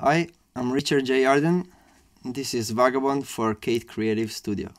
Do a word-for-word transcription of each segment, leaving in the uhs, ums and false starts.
Hi, I'm Richard J Aarden. This is Vagabond for KateCreativeStudio.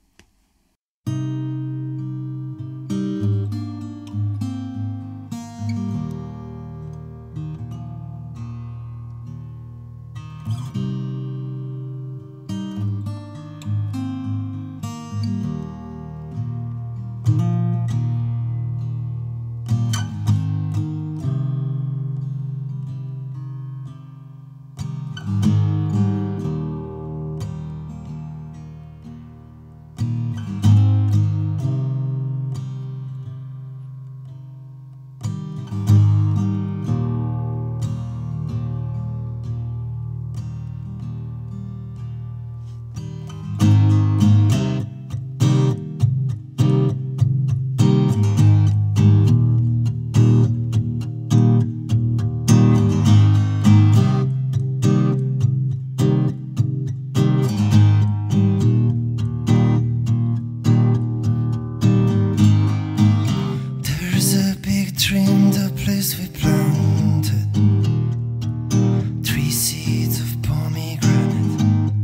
Dream, the place we planted three seeds of pomegranate.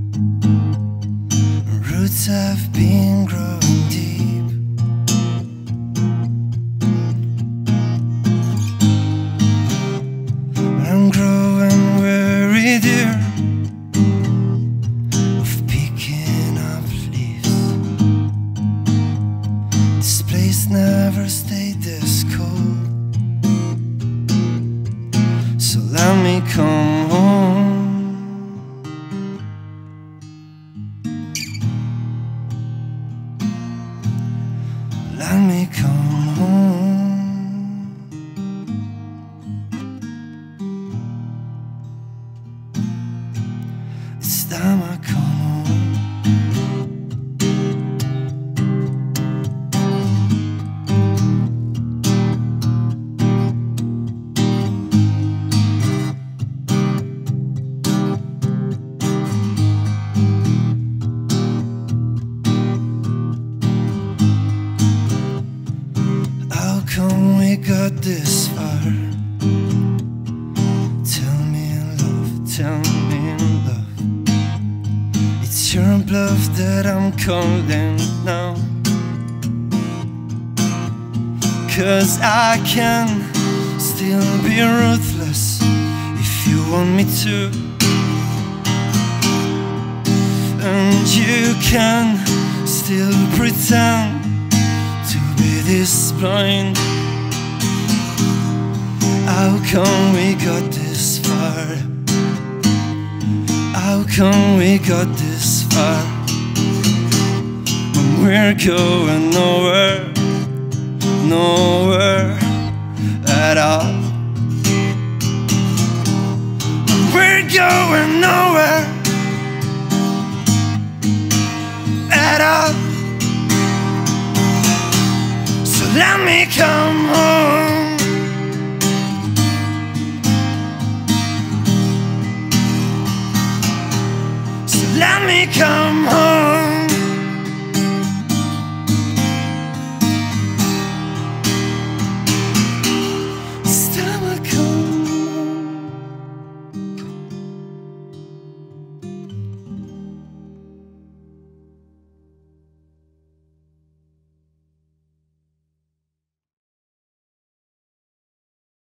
Roots have been growing deep. I'm growing weary, dear, of picking up leaves. This place never stayed this cold. So let me come home. Let me come home. It's time I come home. How come we got this far? Tell me in love, tell me in love. It's your bluff that I'm calling now. Cause I can still be ruthless if you want me to. And you can still pretend to be this blind. How come we got this far? How come we got this far? When we're going nowhere, nowhere at all. When we're going nowhere at all. Let me come home. So let me come home.